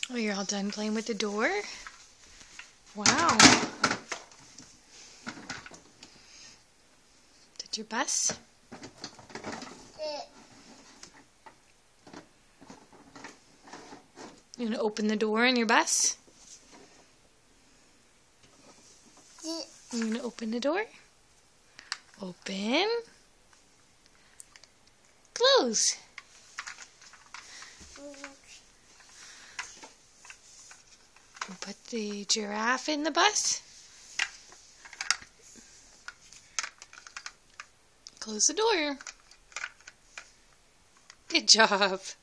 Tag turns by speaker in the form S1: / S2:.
S1: Oh, you're all done playing with the door? Wow. Did your bus? You gonna open the door on your bus? You gonna open the door? Open. Close. We'll put the giraffe in the bus. Close the door. Good job.